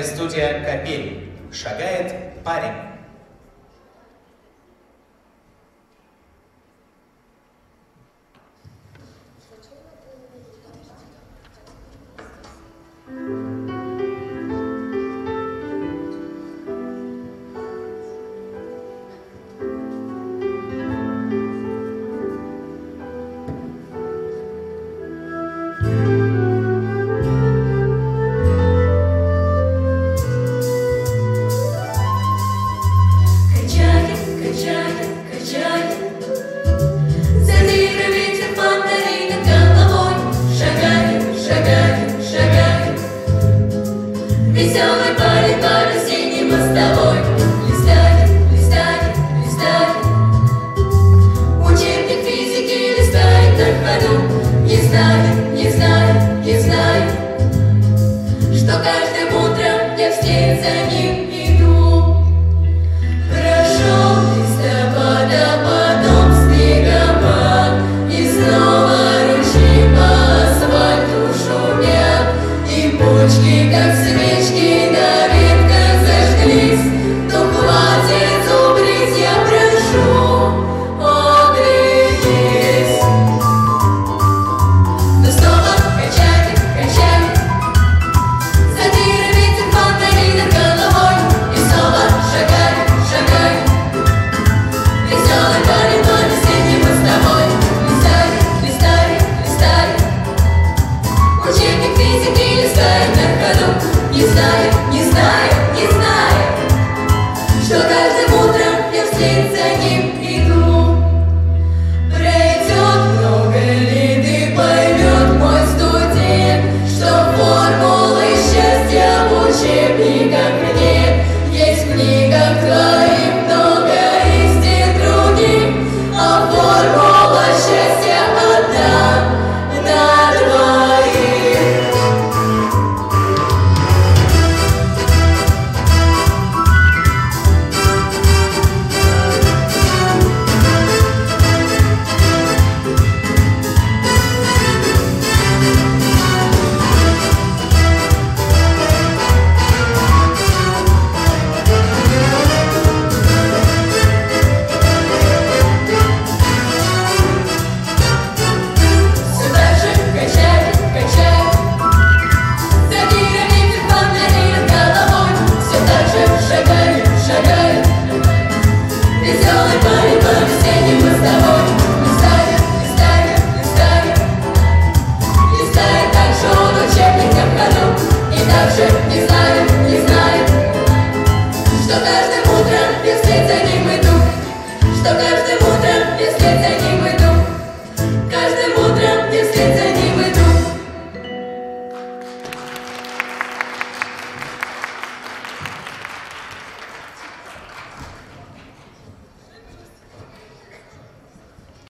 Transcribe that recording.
студия «Капель». Шагает парень. Веселый парень по весенней мостовой листает, листает, листает. Учебник физики листает на ходу. Не знает, не знает, не знает, что каждым утром я вслед за ним иду. Прошел листопада, потом снегопад, и снова ручьи по асфальту шумят, и почки, как свечки, на ветках зажглись. То хватит зубрить, я прошу, оглянись. Но снова качает, качает, за дыры ветер фонтани над головой, и снова шагает, шагает. Веселый парень по весенней мостовой листает, листает, листает. Учебник физики листает на ходу. Не знает,